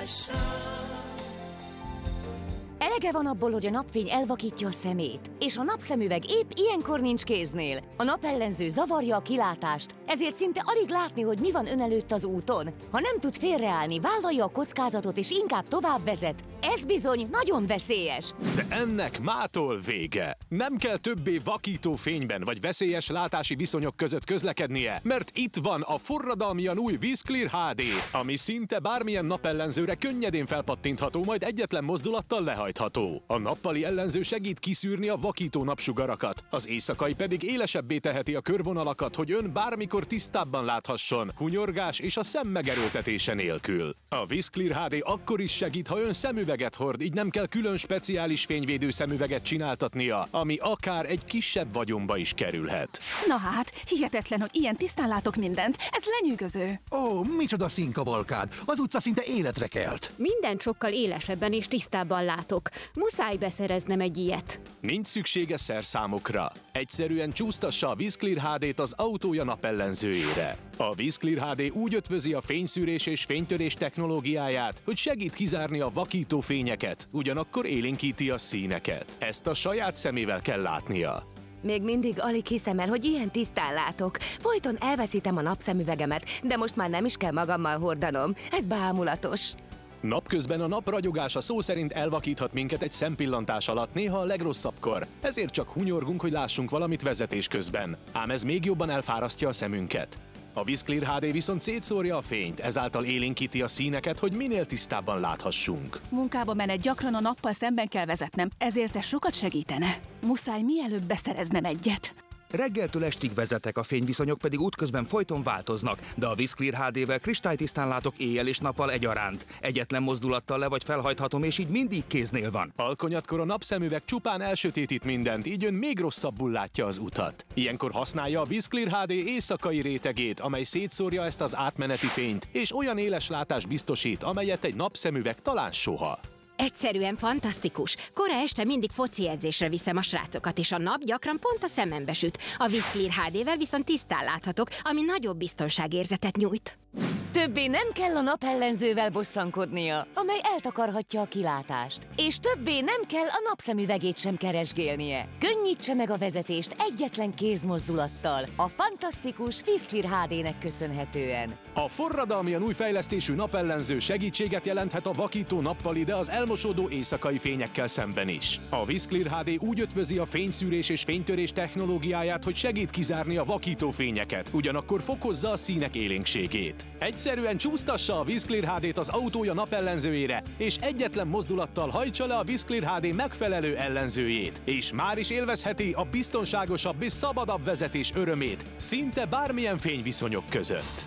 Elege van abból, hogy a napfény elvakítja a szemét, és a napszemüveg épp ilyenkor nincs kéznél. A napellenző zavarja a kilátást, ezért szinte alig látni, hogy mi van ön előtt az úton. Ha nem tud félreállni, vállalja a kockázatot és inkább tovább vezet. Ez bizony nagyon veszélyes. De ennek mától vége. Nem kell többé vakító fényben vagy veszélyes látási viszonyok között közlekednie, mert itt van a forradalmian új VisClear HD, ami szinte bármilyen napellenzőre könnyedén felpattintható, majd egyetlen mozdulattal lehajtható. A nappali ellenző segít kiszűrni a vakító napsugarakat, az éjszakai pedig élesebbé teheti a körvonalakat, hogy ön bármikor tisztábban láthasson, hunyorgás és a szem megerőltetése nélkül. A VisClear HD akkor is segít, ha ön szemüveget hord, így nem kell külön speciális fényvédő szemüveget csináltatnia, ami akár egy kisebb vagyonba is kerülhet. Na hát, hihetetlen, hogy ilyen tisztán látok mindent. Ez lenyűgöző. Ó, micsoda színkavalkád! Az utca szinte életre kelt. Mindent sokkal élesebben és tisztábban látok. Muszáj beszereznem egy ilyet. Nincs szüksége szerszámokra. Egyszerűen csúsztassa a VisClear HD-t az autója napellenzőjére. A VisClear HD úgy ötvözi a fényszűrés és fénytörés technológiáját, hogy segít kizárni a vakító fényeket, ugyanakkor élénkíti a színeket. Ezt a saját szemével kell látnia. Még mindig alig hiszem el, hogy ilyen tisztán látok. Folyton elveszítem a napszemüvegemet, de most már nem is kell magammal hordanom. Ez bámulatos. Napközben a nap ragyogása szó szerint elvakíthat minket egy szempillantás alatt, néha a legrosszabbkor. Ezért csak hunyorgunk, hogy lássunk valamit vezetés közben. Ám ez még jobban elfárasztja a szemünket. A VisClear HD viszont szétszórja a fényt, ezáltal élénkíti a színeket, hogy minél tisztábban láthassunk. Munkába menet gyakran a nappal szemben kell vezetnem, ezért ez sokat segítene. Muszáj mielőbb beszereznem egyet. Reggeltől estig vezetek, a fényviszonyok pedig útközben folyton változnak, de a VisClear HD-vel kristálytisztán látok éjjel és nappal egyaránt. Egyetlen mozdulattal le vagy felhajthatom, és így mindig kéznél van. Alkonyatkor a napszemüveg csupán elsötétít mindent, így ön még rosszabbul látja az utat. Ilyenkor használja a VisClear HD éjszakai rétegét, amely szétszórja ezt az átmeneti fényt, és olyan éles látást biztosít, amelyet egy napszemüveg talán soha. Egyszerűen fantasztikus. Kora este mindig foci edzésre viszem a srácokat, és a nap gyakran pont a szemembe süt. A VisClear HD-vel viszont tisztán láthatok, ami nagyobb biztonságérzetet nyújt. Többé nem kell a napellenzővel bosszankodnia, amely eltakarhatja a kilátást. És többé nem kell a napszemüvegét sem keresgélnie. Könnyítse meg a vezetést egyetlen kézmozdulattal, a fantasztikus VisClear HD-nek köszönhetően. A forradalmian új fejlesztésű napellenző segítséget jelenthet a vakító nappali, de az elmosódó éjszakai fényekkel szemben is. A VisClear HD úgy ötvözi a fényszűrés és fénytörés technológiáját, hogy segít kizárni a vakító fényeket, ugyanakkor fokozza a színek élénkségét. Egyszerűen csúsztassa a VisClear HD-t az autója napellenzőjére, és egyetlen mozdulattal hajtsa le a VisClear HD megfelelő ellenzőjét, és már is élvezheti a biztonságosabb és szabadabb vezetés örömét, szinte bármilyen fényviszonyok között.